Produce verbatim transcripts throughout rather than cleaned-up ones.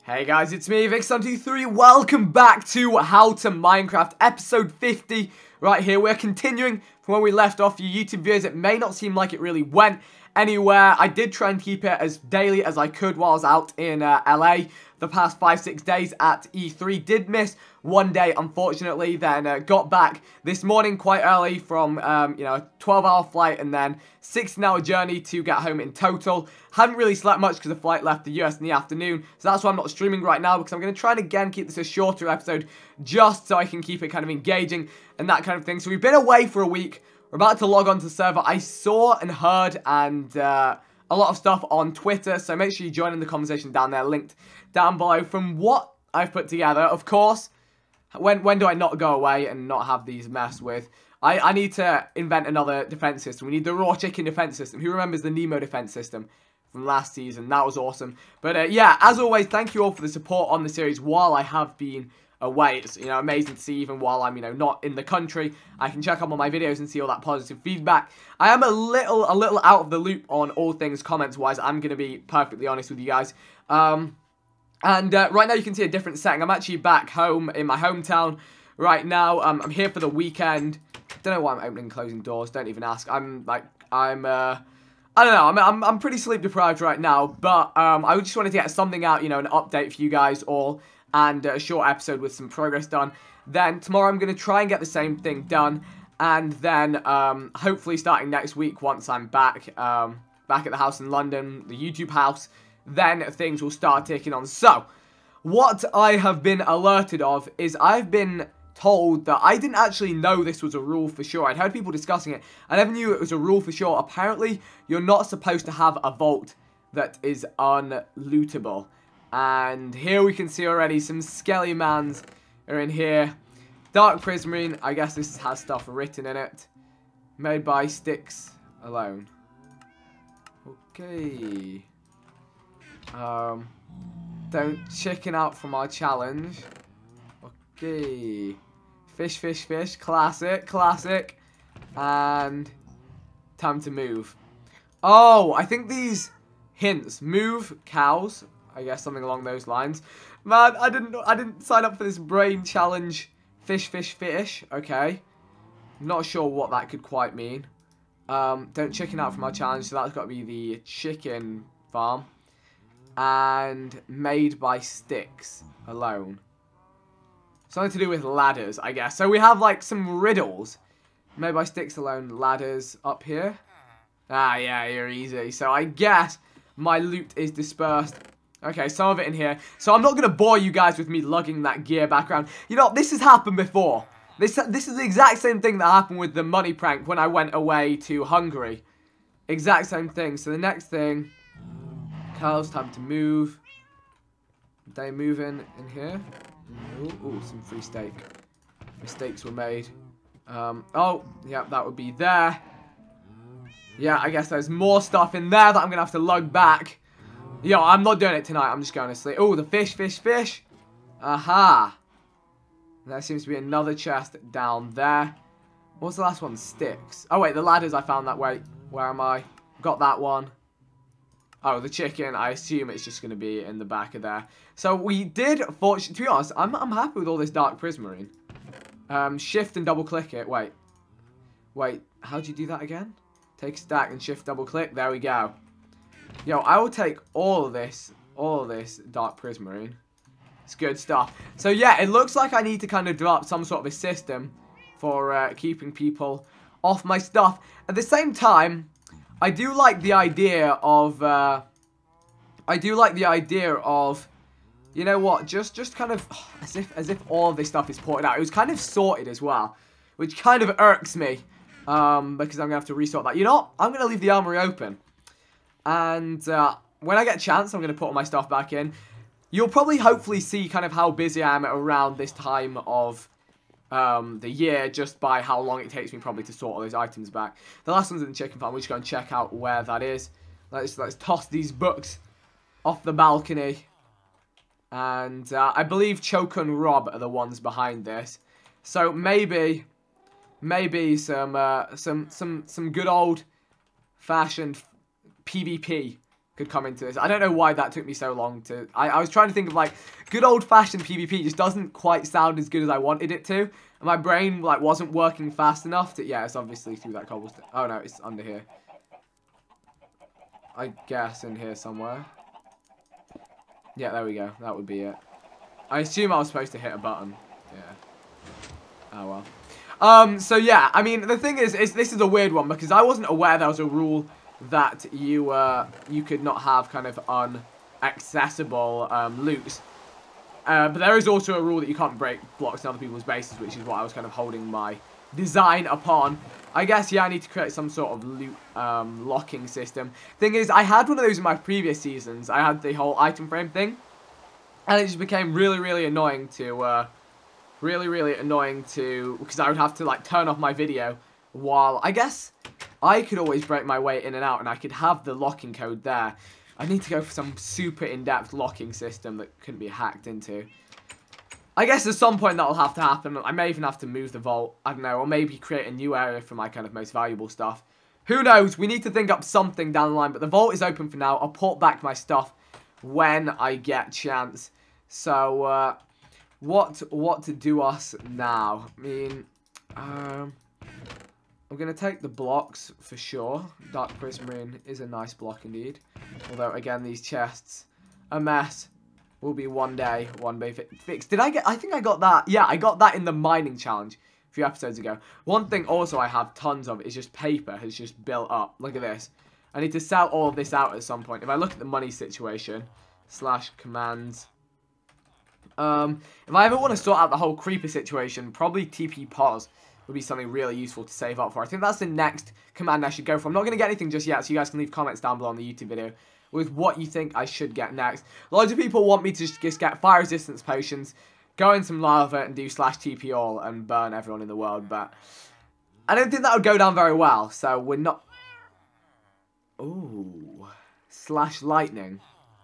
Hey guys, it's me, Vic seven two three. Welcome back to How to Minecraft, episode fifty. Right here, we're continuing from where we left off. You YouTube viewers, it may not seem like it really went anywhere. I did try and keep it as daily as I could while I was out in uh, L A the past five, six days at E three. Did miss one day, unfortunately, then uh, got back this morning quite early from, um, you know, a twelve hour flight and then sixteen hour journey to get home in total. Haven't really slept much because the flight left the U S in the afternoon, so that's why I'm not streaming right now, because I'm going to try and again keep this a shorter episode just so I can keep it kind of engaging and that kind of thing. So we've been away for a week. We're about to log on to the server. I saw and heard and uh, a lot of stuff on Twitter, so make sure you join in the conversation down there, linked down below. From what I've put together, of course, when when do I not go away and not have these mess with? I, I need to invent another defense system. We need the raw chicken defense system. Who remembers the Nemo defense system from last season? That was awesome. But uh, yeah, as always, thank you all for the support on the series while I have been away. It's, you know, amazing to see even while I'm, you know, not in the country. I can check up on my videos and see all that positive feedback. I am a little, a little out of the loop on all things comments-wise. I'm going to be perfectly honest with you guys. Um, and uh, right now you can see a different setting. I'm actually back home in my hometown right now. Um, I'm here for the weekend. Don't know why I'm opening and closing doors. Don't even ask. I'm like, I'm, uh, I don't know. I'm, I'm, I'm pretty sleep deprived right now. But um, I just wanted to get something out, you know, an update for you guys all. And a short episode with some progress done. Then tomorrow I'm going to try and get the same thing done. And then um, hopefully starting next week once I'm back, um, back at the house in London, the YouTube house, then things will start taking on. So, what I have been alerted of is I've been told that I didn't actually know this was a rule for sure. I'd heard people discussing it. I never knew it was a rule for sure. Apparently, you're not supposed to have a vault that is unlootable. And here we can see already some skelly mans are in here. Dark Prismarine, I guess this has stuff written in it. Made by sticks alone. Okay. Um, don't chicken out from our challenge. Okay. Fish, fish, fish. Classic, classic. And time to move. Oh, I think these hints. Move cows. I guess something along those lines. Man, I didn't I didn't sign up for this brain challenge. Fish, fish, fish. Okay. Not sure what that could quite mean. Um, don't chicken out from our challenge, so that's got to be the chicken farm. And made by sticks alone. Something to do with ladders, I guess. So we have like some riddles. Made by sticks alone, ladders up here. Ah, yeah, you're easy. So I guess my loot is dispersed. Okay, some of it in here. So I'm not going to bore you guys with me lugging that gear back around. You know, this has happened before. This this is the exact same thing that happened with the money prank when I went away to Hungary. Exact same thing. So the next thing. Cows, time to move. They moving in here. Ooh, ooh, some free steak. Mistakes were made. Um, oh, yeah, that would be there. Yeah, I guess there's more stuff in there that I'm going to have to lug back. Yo, I'm not doing it tonight. I'm just going to sleep. Oh, the fish, fish, fish. Aha. There seems to be another chest down there. What's the last one? Sticks. Oh, wait, the ladders I found that way. Where am I? Got that one. Oh, the chicken. I assume it's just going to be in the back of there. So we did, fortunately, to be honest, I'm, I'm happy with all this Dark Prismarine. Um, shift and double click it. Wait. Wait, how do you do that again? Take a stack and shift double click. There we go. Yo, I will take all of this, all of this Dark Prismarine. It's good stuff. So yeah, it looks like I need to kind of develop some sort of a system for uh, keeping people off my stuff. At the same time, I do like the idea of, uh, I do like the idea of, you know what, just just kind of, oh, as if as if all of this stuff is ported out. It was kind of sorted as well, which kind of irks me, um, because I'm going to have to resort that. You know what? I'm going to leave the armory open. And uh, when I get a chance, I'm going to put all my stuff back in. You'll probably hopefully see kind of how busy I am around this time of um, the year just by how long it takes me probably to sort all those items back. The last one's in the chicken farm. We'll just go and check out where that is. Let's, let's toss these books off the balcony. And uh, I believe Choke and Rob are the ones behind this. So maybe, maybe some, uh, some, some, some good old fashioned PvP could come into this. I don't know why that took me so long to... I, I was trying to think of, like, good old-fashioned PvP just doesn't quite sound as good as I wanted it to. And my brain, like, wasn't working fast enough to... Yeah, it's obviously through that cobblestone. Oh, no, it's under here. I guess in here somewhere. Yeah, there we go. That would be it. I assume I was supposed to hit a button. Yeah. Oh, well. Um, so, yeah, I mean, the thing is, is this is a weird one because I wasn't aware there was a rule... that you uh, you could not have kind of unaccessible um, loot. Uh, but there is also a rule that you can't break blocks in other people's bases, which is what I was kind of holding my design upon. I guess, yeah, I need to create some sort of loot um, locking system. Thing is, I had one of those in my previous seasons. I had the whole item frame thing. And it just became really, really annoying to... Uh, really, really annoying to... Because I would have to, like, turn off my video while... I guess... I could always break my way in and out, and I could have the locking code there. I need to go for some super in-depth locking system that couldn't be hacked into. I guess at some point that'll have to happen. I may even have to move the vault. I don't know, or maybe create a new area for my kind of most valuable stuff. Who knows? We need to think up something down the line, but the vault is open for now. I'll port back my stuff when I get chance. So, uh, what, what to do us now? I mean, um... I'm going to take the blocks for sure. Dark Prismarine is a nice block indeed. Although, again, these chests, a mess, will be one day, one day fi fixed. Did I get, I think I got that. Yeah, I got that in the mining challenge a few episodes ago. One thing also I have tons of is just paper has just built up. Look at this. I need to sell all of this out at some point. If I look at the money situation, slash commands. Um, if I ever want to sort out the whole creeper situation, probably T P pause would be something really useful to save up for. I think that's the next command I should go for. I'm not going to get anything just yet, so you guys can leave comments down below on the YouTube video with what you think I should get next. Loads of people want me to just get fire resistance potions, go in some lava, and do slash T P all and burn everyone in the world, but I don't think that would go down very well, so we're not... Ooh. Slash lightning.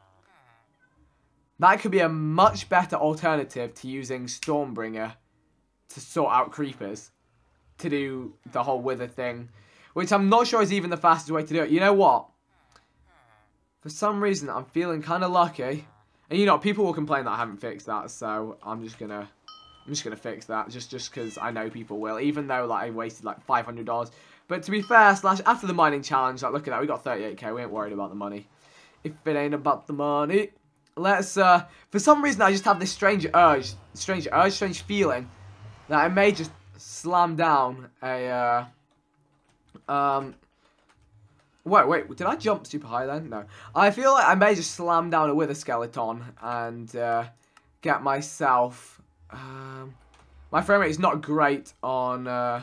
That could be a much better alternative to using Stormbringer to sort out creepers. To do the whole wither thing. Which I'm not sure is even the fastest way to do it. You know what? For some reason, I'm feeling kind of lucky. And you know, people will complain that I haven't fixed that. So, I'm just going to... I'm just going to fix that. Just just because I know people will. Even though, like, I wasted, like, five hundred dollars. But to be fair, slash, after the mining challenge, like, look at that. We got thirty-eight K. We ain't worried about the money. If it ain't about the money. Let's, uh... For some reason, I just have this strange urge. Strange urge, strange feeling. That I may just... slam down a, uh, um, wait, wait, did I jump super high then? No. I feel like I may just slam down a wither skeleton and, uh, get myself, um, my frame rate is not great on, uh,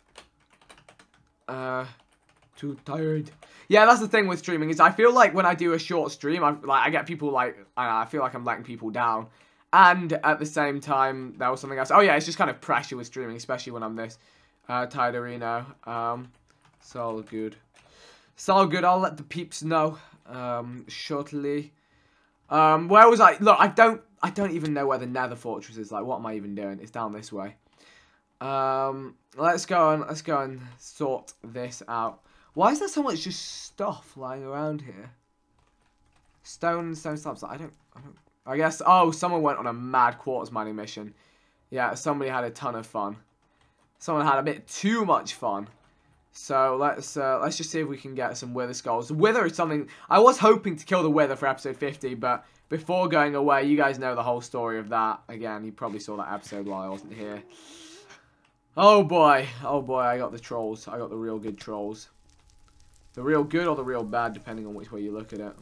uh, too tired. Yeah, that's the thing with streaming, is I feel like when I do a short stream, I, like, I get people, like, I, I feel like I'm letting people down. And at the same time, there was something else. Oh yeah, it's just kind of pressure with streaming, especially when I'm this uh, tired of Reno. Um, it's all good. It's all good. I'll let the peeps know um, shortly. Um, where was I? Look, I don't, I don't even know where the Nether Fortress is. Like, what am I even doing? It's down this way. Um, let's go and let's go and sort this out. Why is there so much just stuff lying around here? Stone, stone slabs. I don't, I don't. I guess, oh, someone went on a mad quartz mining mission. Yeah, somebody had a ton of fun. Someone had a bit too much fun. So, let's uh, let's just see if we can get some wither skulls. The wither is something... I was hoping to kill the wither for episode fifty, but before going away, you guys know the whole story of that. Again, you probably saw that episode while I wasn't here. Oh, boy. Oh, boy, I got the trolls. I got the real good trolls. The real good or the real bad, depending on which way you look at it.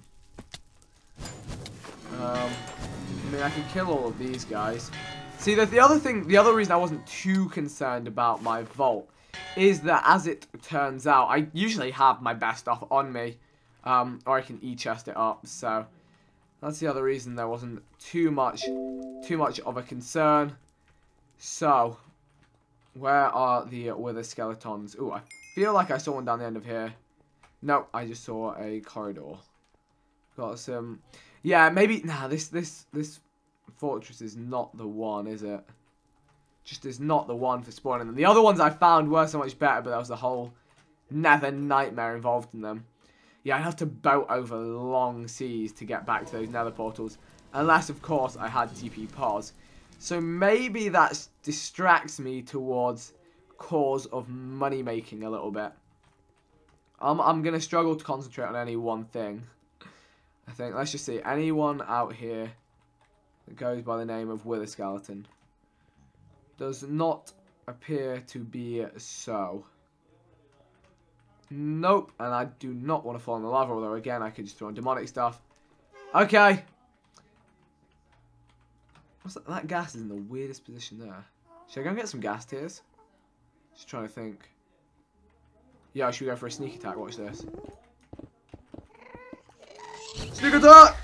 Um, I mean, I can kill all of these guys. See, the, the other thing, the other reason I wasn't too concerned about my vault is that, as it turns out, I usually have my best stuff on me, um, or I can e-chest it up. So that's the other reason there wasn't too much, too much of a concern. So, where are the wither skeletons? Ooh, I feel like I saw one down the end of here. No, I just saw a corridor. Got some. Yeah, maybe, nah, this, this, this fortress is not the one, is it? Just is not the one for spawning them. The other ones I found were so much better, but there was a whole nether nightmare involved in them. Yeah, I'd have to boat over long seas to get back to those nether portals. Unless, of course, I had T P pause. So maybe that distracts me towards cause of money making a little bit. I'm, I'm going to struggle to concentrate on any one thing. I think, let's just see. Anyone out here that goes by the name of Wither Skeleton? Does not appear to be so. Nope, and I do not want to fall in the lava, although again, I could just throw in demonic stuff. Okay. What's that? That gas is in the weirdest position there. Should I go and get some gas tears? Just trying to think. Yeah, should we go for a sneak attack? Watch this. Sneak attack!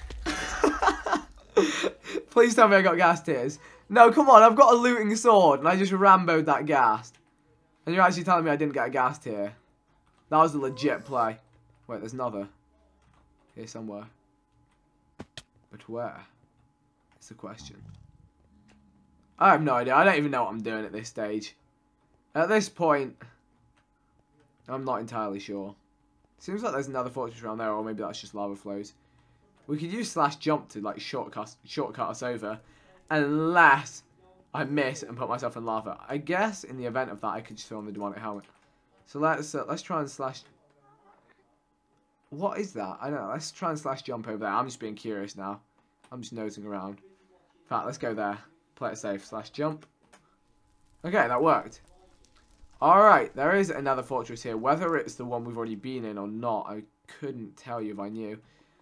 Please tell me I got gas tears. No, come on, I've got a looting sword, and I just ramboed that gas. And you're actually telling me I didn't get a gas tear. That was a legit play. Wait, there's another. Here somewhere. But where? It's the question. I have no idea. I don't even know what I'm doing at this stage. At this point, I'm not entirely sure. Seems like there's another fortress around there, or maybe that's just lava flows. We could use slash jump to like shortcut, shortcut us over. Unless I miss and put myself in lava. I guess in the event of that, I could just throw on the demonic helmet. So let's uh, let's try and slash. What is that? I don't know. Let's try and slash jump over there. I'm just being curious now. I'm just nosing around. In fact, let's go there. Play it safe. Slash jump. Okay, that worked. Alright, there is another fortress here. Whether it's the one we've already been in or not, I couldn't tell you if I knew.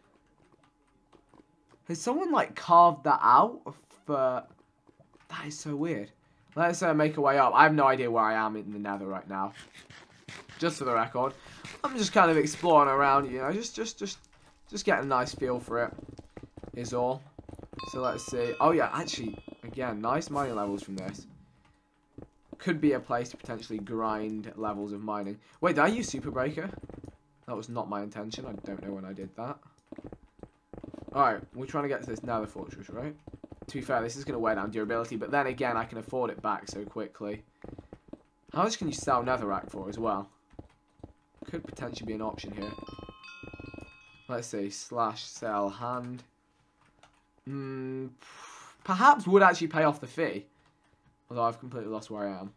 Has someone, like, carved that out? For... That is so weird. Let's uh, make our way up. I have no idea where I am in the nether right now. Just for the record. I'm just kind of exploring around, you know, just, just, just, just getting a nice feel for it. Is all. So let's see. Oh, yeah, actually, again, nice mining levels from this. Could be a place to potentially grind levels of mining. Wait, did I use Super Breaker? That was not my intention. I don't know when I did that. Alright, we're trying to get to this nether fortress, right? To be fair, this is going to wear down durability, but then again, I can afford it back so quickly. How much can you sell netherrack for as well? Could potentially be an option here. Let's see, slash sell hand. Hmm, perhaps would actually pay off the fee. Although I've completely lost where I am.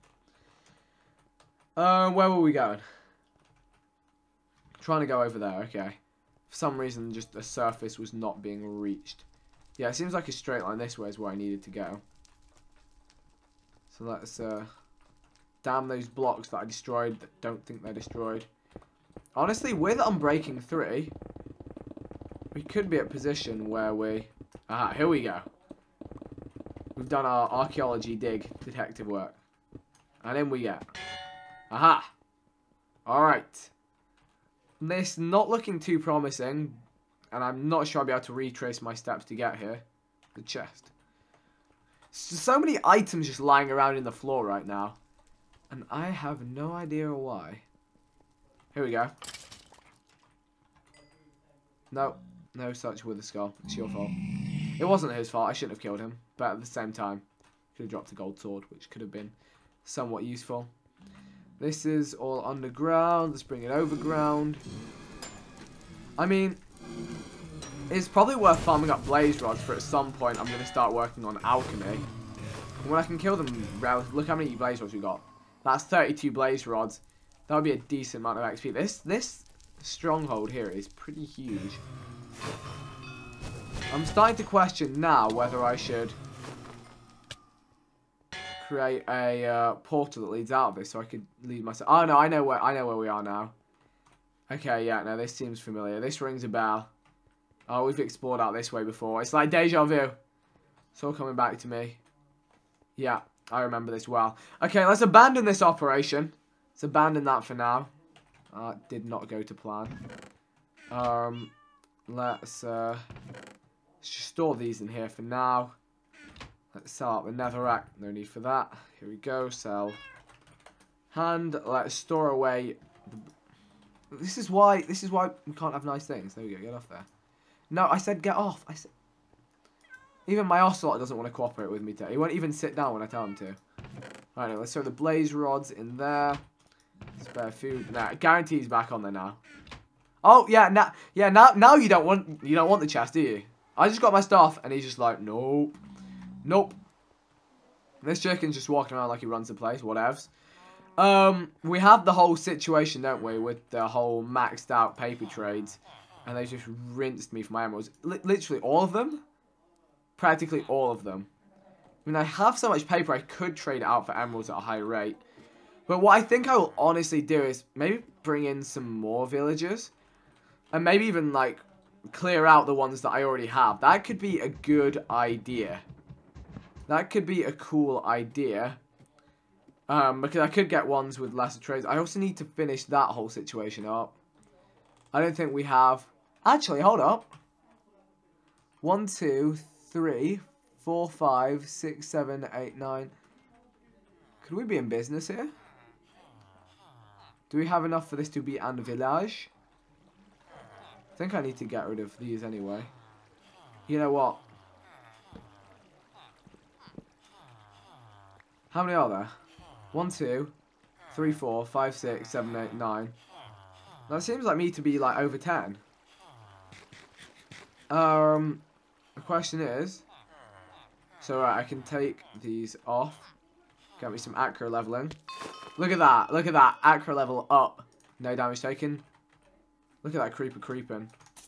Uh, where were we going? Trying to go over there, okay. For some reason, just the surface was not being reached. Yeah, it seems like a straight line this way is where I needed to go. So let's, uh... damn those blocks that I destroyed that don't think they're destroyed. Honestly, with Unbreaking three, we could be at a position where we... Aha, here we go. We've done our archaeology dig detective work. And in we get. Aha! Alright. This not looking too promising. And I'm not sure I'll be able to retrace my steps to get here. The chest. So many items just lying around in the floor right now. And I have no idea why. Here we go. No. No such with the skull. It's your fault. It wasn't his fault. I shouldn't have killed him. But at the same time, could have dropped a gold sword, which could have been somewhat useful. This is all underground. Let's bring it overground. I mean, it's probably worth farming up blaze rods for at some point I'm going to start working on alchemy. And when I can kill them, look how many blaze rods we got. That's thirty-two blaze rods. That would be a decent amount of X P. This, this stronghold here is pretty huge. I'm starting to question now whether I should create a uh, portal that leads out of this so I could lead myself. Oh no, I know where I know where we are now. Okay, yeah, no, this seems familiar. This rings a bell. Oh, we've explored out this way before. It's like deja vu. It's all coming back to me. Yeah, I remember this well. Okay, let's abandon this operation. Let's abandon that for now. Uh, did not go to plan. Um, let's uh. Just store these in here for now. Let's sell out the netherrack. No need for that. Here we go. Sell. Hand. Let's store away. The... This is why. This is why we can't have nice things. There we go. Get off there. No, I said get off. I said. Even my ocelot doesn't want to cooperate with me today. He won't even sit down when I tell him to. Right, now, let's throw the blaze rods in there. Spare food. Nah, guarantees back on there now. Oh, yeah, now, yeah, now, now you don't want, you don't want the chest, do you? I just got my stuff, and he's just like, nope. Nope. This chicken's just walking around like he runs the place, whatevs. Um, we have the whole situation, don't we, with the whole maxed out paper trades. And they just rinsed me for my emeralds. L literally all of them? Practically all of them. I mean, I have so much paper, I could trade it out for emeralds at a high rate. But what I think I will honestly do is maybe bring in some more villagers. And maybe even, like, clear out the ones that I already have. That could be a good idea. That could be a cool idea. Um, because I could get ones with lesser trades. I also need to finish that whole situation up. I don't think we have... Actually, hold up. One, two, three, four, five, six, seven, eight, nine. Could we be in business here? Do we have enough for this to be an village? I think I need to get rid of these anyway. You know what? How many are there? One, two, three, four, five, six, seven, eight, nine. That seems like me to be like over ten. Um, the question is, so right, I can take these off. Get me some acro leveling. Look at that! Look at that! Acro level up. No damage taken. Look at that creeper creeping.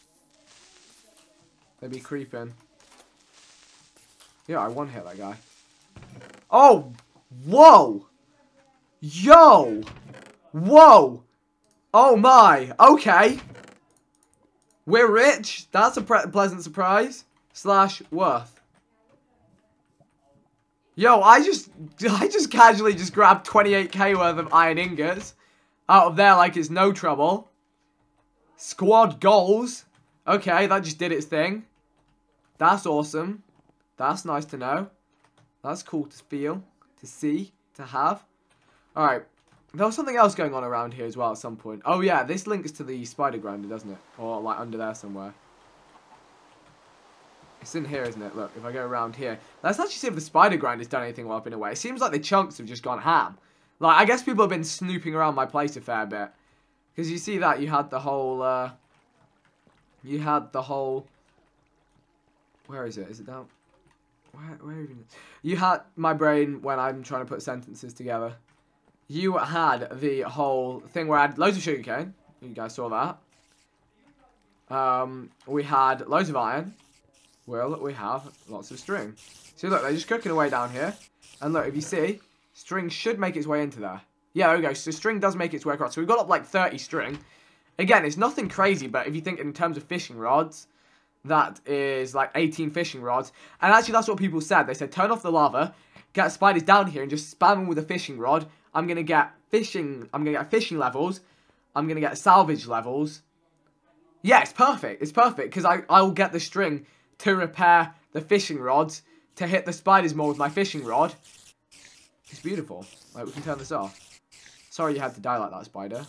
They be creeping. Yeah, I one hit that guy. Oh! Whoa! Yo! Whoa! Oh my! Okay! We're rich! That's a pleasant surprise. Slash worth. Yo, I just... I just casually just grabbed twenty-eight K worth of iron ingots. Out of there like it's no trouble. Squad goals. Okay, that just did its thing. That's awesome. That's nice to know. That's cool to feel. To see. To have. Alright. There was something else going on around here as well at some point. Oh yeah, this links to the spider grinder, doesn't it? Or like under there somewhere. It's in here, isn't it? Look, if I go around here. Let's actually see if the spider grinder's done anything while I've been away. It seems like the chunks have just gone ham. Like, I guess people have been snooping around my place a fair bit. Because you see that, you had the whole, uh... You had the whole... Where is it? Is it down? Where, where even? You had my brain when I'm trying to put sentences together. You had the whole thing where I had loads of sugarcane. You guys saw that. Um, we had loads of iron. Well, we have lots of string. See, look, they're just cooking away down here. And look, if you see, string should make its way into there. Yeah, there we go. So string does make its way across. So we've got up like thirty string. Again, it's nothing crazy, but if you think in terms of fishing rods, that is like eighteen fishing rods. And actually, that's what people said. They said, turn off the lava, get spiders down here, and just spam them with a fishing rod. I'm going to get fishing, I'm going to get fishing levels. I'm going to get salvage levels. Yeah, it's perfect. It's perfect, because I, I will get the string to repair the fishing rods, to hit the spiders more with my fishing rod. It's beautiful. Like, we can turn this off. Sorry you had to die like that, spider.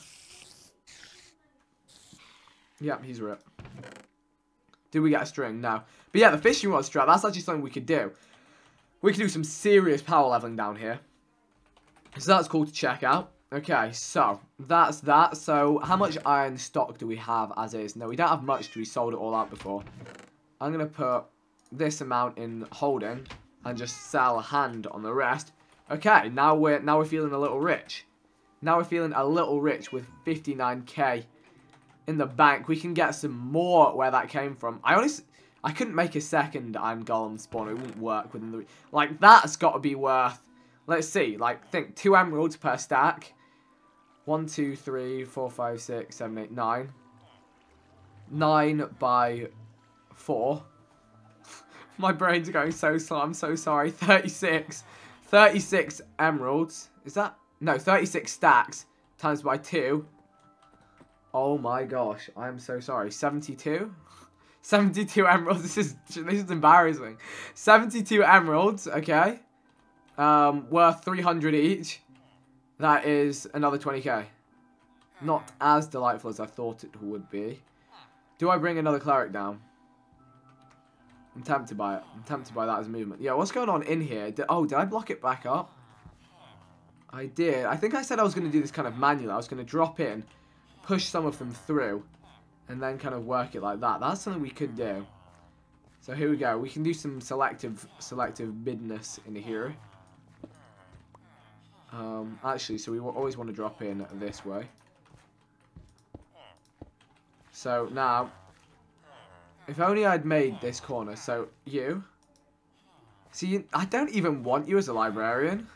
Yep, he's ripped. Did we get a string? No. But yeah, the fishing rod strap, that's actually something we could do. We could do some serious power leveling down here. So that's cool to check out. Okay, so that's that. So how much iron stock do we have as is? No, we don't have much because we sold it all out before. I'm going to put this amount in holding and just sell a hand on the rest. Okay, now we're now we're feeling a little rich. Now we're feeling a little rich with fifty-nine K in the bank. We can get some more where that came from. I honestly, I couldn't make a second iron golem spawn. It wouldn't work within the... Like, that's got to be worth... Let's see. Like, think. Two emeralds per stack. One, two, three, four, five, six, seven, eight, nine. Nine by four. My brain's going so slow. I'm so sorry. thirty-six. thirty-six emeralds. Is that... No, thirty-six stacks times by two. Oh my gosh. I am so sorry. seventy-two? seventy-two emeralds. This is this is embarrassing. seventy-two emeralds, okay. Um, worth three hundred each. That is another twenty K. Not as delightful as I thought it would be. Do I bring another cleric down? I'm tempted by it. I'm tempted by that as a movement. Yeah, what's going on in here? Did, oh, did I block it back up? I did. I think I said I was going to do this kind of manually. I was going to drop in, push some of them through, and then kind of work it like that. That's something we could do. So here we go. We can do some selective selective business in here. Um, actually, so we always want to drop in this way. So now, if only I'd made this corner. So you, see, I don't even want you as a librarian.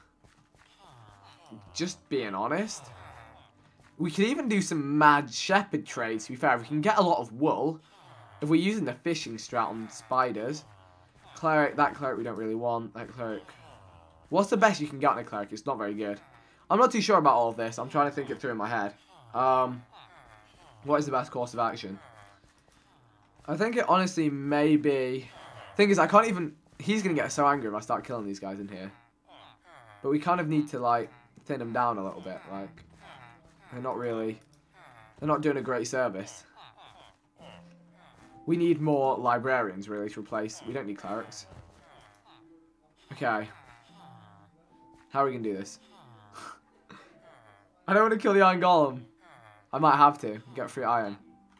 Just being honest. We could even do some mad shepherd trades, to be fair. We can get a lot of wool. If we're using the fishing strat on spiders. Cleric, that cleric we don't really want. That cleric. What's the best you can get on a cleric? It's not very good. I'm not too sure about all of this. I'm trying to think it through in my head. Um, what is the best course of action? I think it honestly may be... Thing is, I can't even... He's going to get so angry if I start killing these guys in here. But we kind of need to, like, thin them down a little bit. Like, they're not really... They're not doing a great service. We need more librarians, really, to replace... We don't need clerics. Okay. How are we going to do this? I don't want to kill the iron golem. I might have to. Get free iron.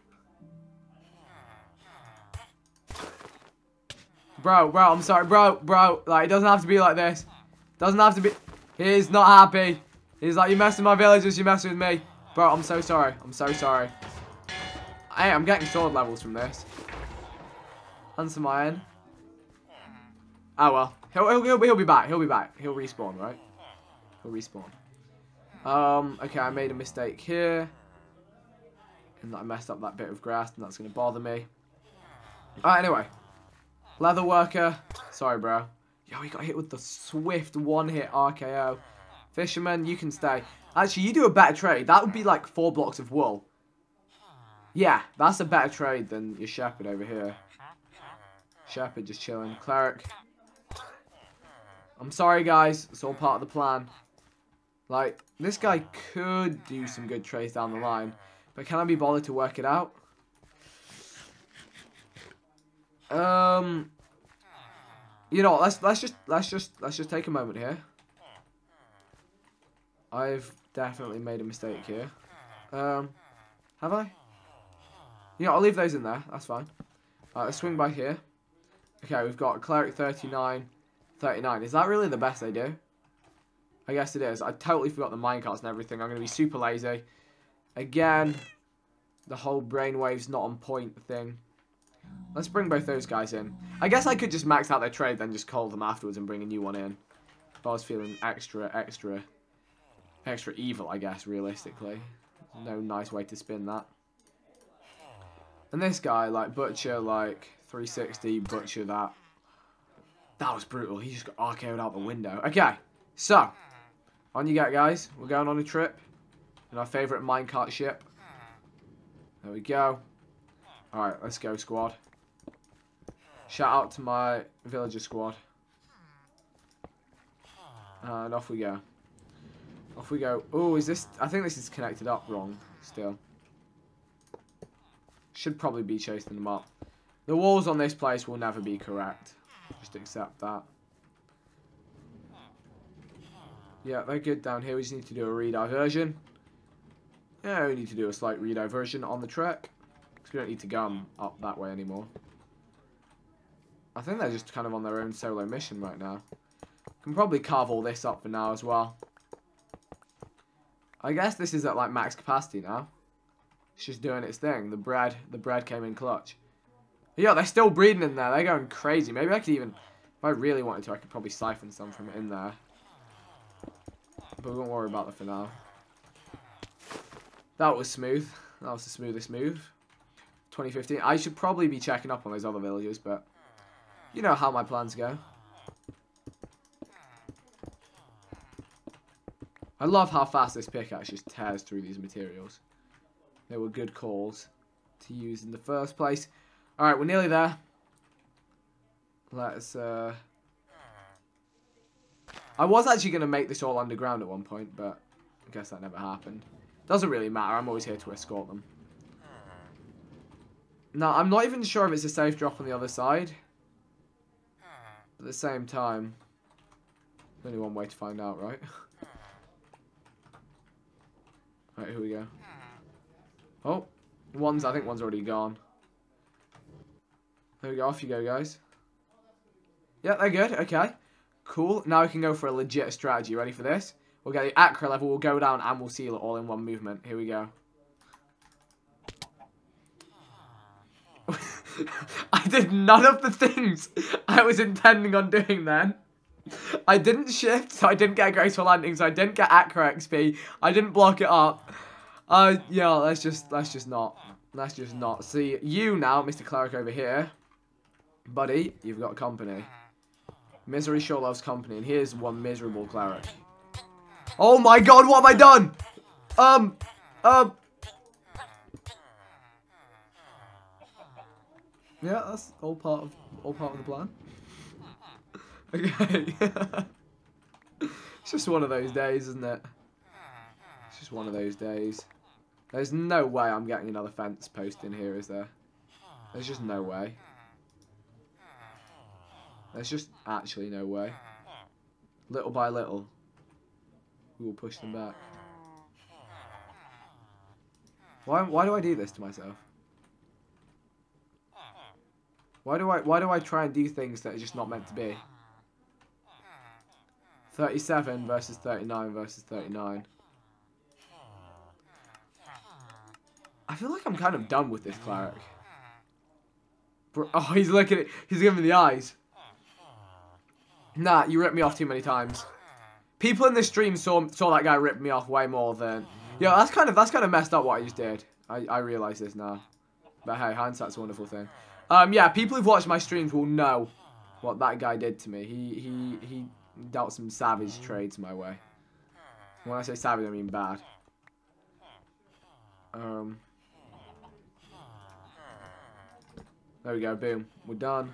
Bro, bro, I'm sorry. Bro, bro. Like, it doesn't have to be like this. Doesn't have to be... He's not happy. He's like, you messing with my villagers, you messing with me. Bro, I'm so sorry. I'm so sorry. Hey, I'm getting sword levels from this. And some iron. Oh, well. He'll, he'll, he'll, he'll be back. He'll be back. He'll respawn, right? He'll respawn. Um, okay, I made a mistake here. And I messed up that bit of grass, and that's going to bother me. Alright, anyway. Leather worker. Sorry, bro. Yo, he got hit with the swift one-hit R K O. Fisherman, you can stay. Actually, you do a better trade. That would be like four blocks of wool. Yeah, that's a better trade than your shepherd over here. Shepherd just chilling. Cleric. I'm sorry, guys. It's all part of the plan. Like, this guy could do some good trades down the line. But can I be bothered to work it out? Um, you know, let's let's just let's just let's just take a moment here. I've definitely made a mistake here. Um, have I? Yeah, I'll leave those in there. That's fine. Alright, let's swing by here. Okay, we've got cleric thirty-nine, thirty-nine. Is that really the best they do? I guess it is. I totally forgot the minecarts and everything. I'm going to be super lazy. Again, the whole brainwaves not on point thing. Let's bring both those guys in. I guess I could just max out their trade, then just call them afterwards and bring a new one in. If I was feeling extra, extra, extra evil, I guess, realistically. No nice way to spin that. And this guy, like, butcher, like, three sixty, butcher that. That was brutal. He just got R K O'd out the window. Okay, so, on you get, guys. We're going on a trip in our favourite minecart ship. There we go. Alright, let's go, squad. Shout out to my villager squad. And off we go. Off we go. Oh, is this... I think this is connected up wrong, still. Should probably be chasing them up. The walls on this place will never be correct. Just accept that. Yeah, they're good down here. We just need to do a rediversion. Yeah, we need to do a slight rediversion on the trek. Because we don't need to go up that way anymore. I think they're just kind of on their own solo mission right now. Can probably carve all this up for now as well. I guess this is at like max capacity now. It's just doing its thing. The bread, the bread came in clutch. But yeah, they're still breeding in there. They're going crazy. Maybe I could even, if I really wanted to, I could probably siphon some from in there. But we won't worry about that for now. That was smooth. That was the smoothest move. twenty fifteen. I should probably be checking up on those other villagers, but you know how my plans go. I love how fast this pickaxe just tears through these materials. They were good calls to use in the first place. Alright, we're nearly there. Let's, uh... I was actually going to make this all underground at one point, but I guess that never happened. Doesn't really matter, I'm always here to escort them. Now, I'm not even sure if it's a safe drop on the other side. At the same time, there's only one way to find out, right? Right, here we go. Oh, One's, I think one's already gone. There we go. Off you go, guys. Yeah, they're good. Okay. Cool. Now we can go for a legit strategy. Ready for this? We'll get the Accra level, we'll go down, and we'll seal it all in one movement. Here we go. I did none of the things I was intending on doing then. I didn't shift, so I didn't get a graceful landing, so I didn't get Accra X P. I didn't block it up. Uh, yeah, let's just, let's just not. Let's just not. See, you now, Mister Cleric over here. Buddy, you've got company. Misery sure loves company, and here's one miserable cleric. Oh my god, what have I done? Um, um. Yeah, that's all part of all part of the plan. Okay. It's just one of those days, isn't it? It's just one of those days. There's no way I'm getting another fence post in here, is there? There's just no way. There's just actually no way. Little by little, we will push them back. Why? Why do I do this to myself? Why do I? Why do I try and do things that are just not meant to be? thirty-seven versus thirty-nine versus thirty-nine. I feel like I'm kind of done with this cleric. Bro, oh, he's looking at it. He's giving me the eyes. Nah, you ripped me off too many times. People in the stream saw saw that guy rip me off way more than. Yeah, that's kind of that's kind of messed up what I just did. I I realise this now. But hey, hindsight's a wonderful thing. Um, yeah, people who've watched my streams will know what that guy did to me. He he he dealt some savage trades my way. When I say savage, I mean bad. Um. There we go. Boom. We're done.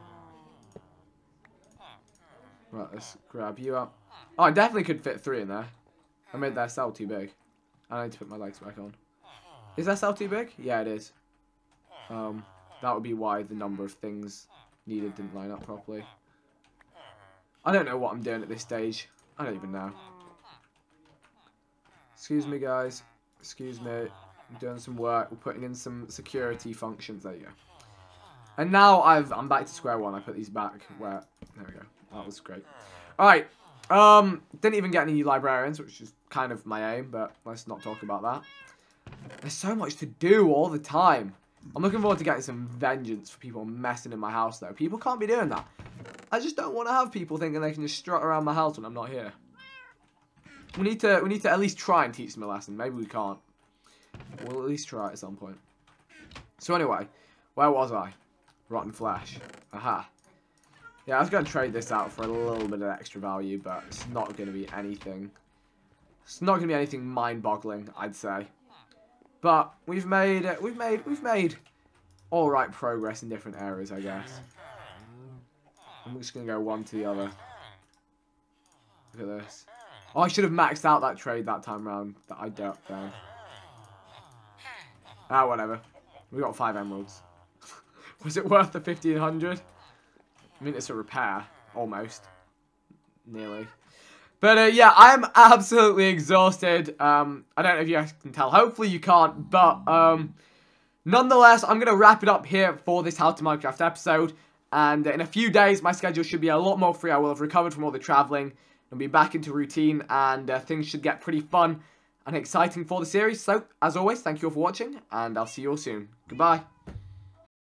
Right, let's grab you up. Oh, I definitely could fit three in there. I made that cell too big. I need to put my legs back on. Is that cell too big? Yeah, it is. Um, that would be why the number of things needed didn't line up properly. I don't know what I'm doing at this stage. I don't even know. Excuse me, guys. Excuse me. I'm doing some work. We're putting in some security functions. There you go. And now I've I'm back to square one. I put these back where. There we go. That was great. Alright. Um, didn't even get any new librarians, which is kind of my aim, but let's not talk about that. There's so much to do all the time. I'm looking forward to getting some vengeance for people messing in my house, though. People can't be doing that. I just don't want to have people thinking they can just strut around my house when I'm not here. We need to we need to at least try and teach them a lesson. Maybe we can't. We'll at least try at some point. So anyway, where was I? Rotten flesh. Aha. Yeah, I was going to trade this out for a little bit of extra value, but it's not going to be anything. It's not going to be anything mind-boggling, I'd say. But we've made uh, we've made we've made all right progress in different areas, I guess. I'm just going to go one to the other. Look at this. Oh, I should have maxed out that trade that time round that I dealt down. Ah, whatever. We got five emeralds. Was it worth the fifteen hundred? I mean, it's a repair, almost, nearly. But uh, yeah, I'm absolutely exhausted. Um, I don't know if you guys can tell. Hopefully you can't, but um, nonetheless, I'm gonna wrap it up here for this How to Minecraft episode. And uh, in a few days, my schedule should be a lot more free. I will have recovered from all the traveling and be back into routine, and uh, things should get pretty fun and exciting for the series. So, as always, thank you all for watching, and I'll see you all soon. Goodbye.